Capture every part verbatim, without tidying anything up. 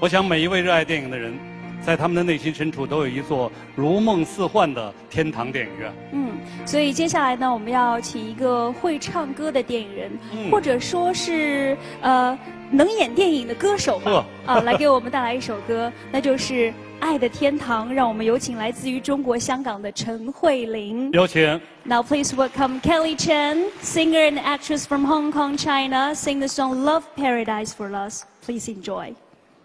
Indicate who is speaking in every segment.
Speaker 1: 我想每一位热爱电影的人，在他们的内心深处都有一座如梦似幻的天堂电影院。
Speaker 2: 嗯，所以接下来呢，我们要请一个会唱歌的电影人，
Speaker 1: 嗯、
Speaker 2: 或者说是呃能演电影的歌手吧，啊，来给我们带来一首歌，那就是《爱的天堂》。让我们有请来自于中国香港的陈慧琳。
Speaker 1: 有请。
Speaker 2: Now please welcome Kelly Chen, singer and actress from Hong Kong, China, sing the song "Love Paradise" for us. Please enjoy.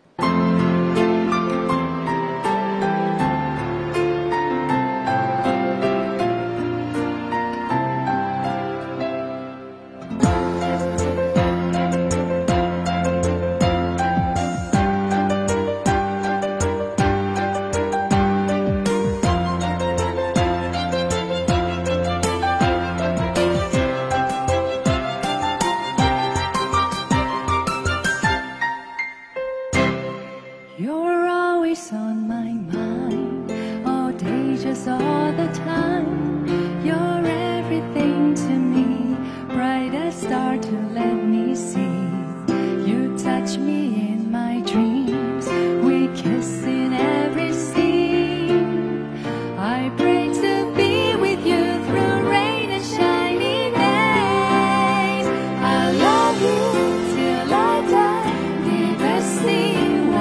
Speaker 3: You're always on my mind, all day, just all the time. You're everything to me, brightest star to let me see. You touch me in my dreams, we kiss in every scene. I pray to be with you through rain and shiny days. I love you till I die, never sleep.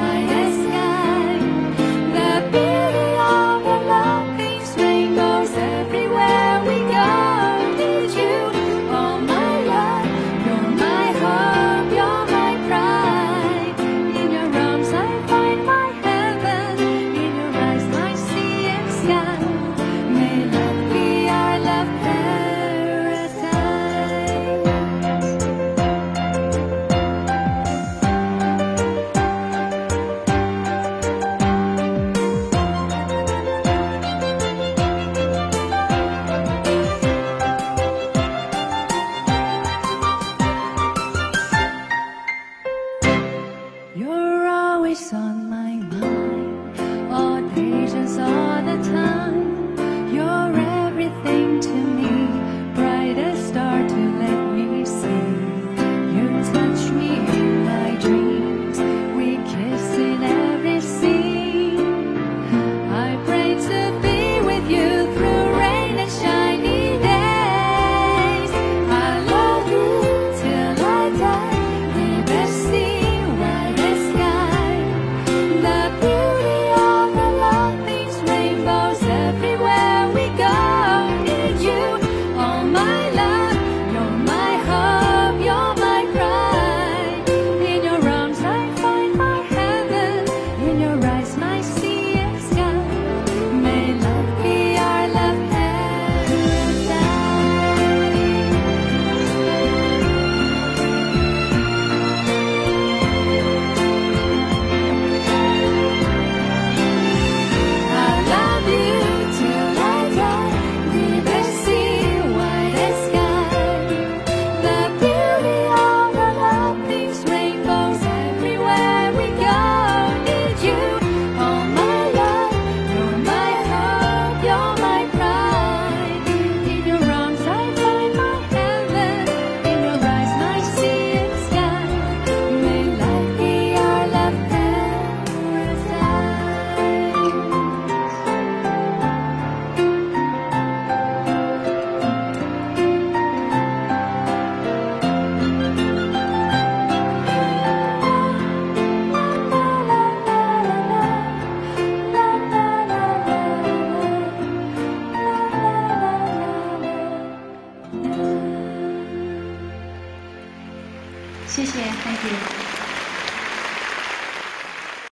Speaker 3: You're always on my mind, all day, just all the time. You're everything to me, brightest star to let me see. You touch me in my dreams, we kiss in every scene. I pray to be with you through rain and shiny days. I love you till I die, never see.
Speaker 2: Thank you.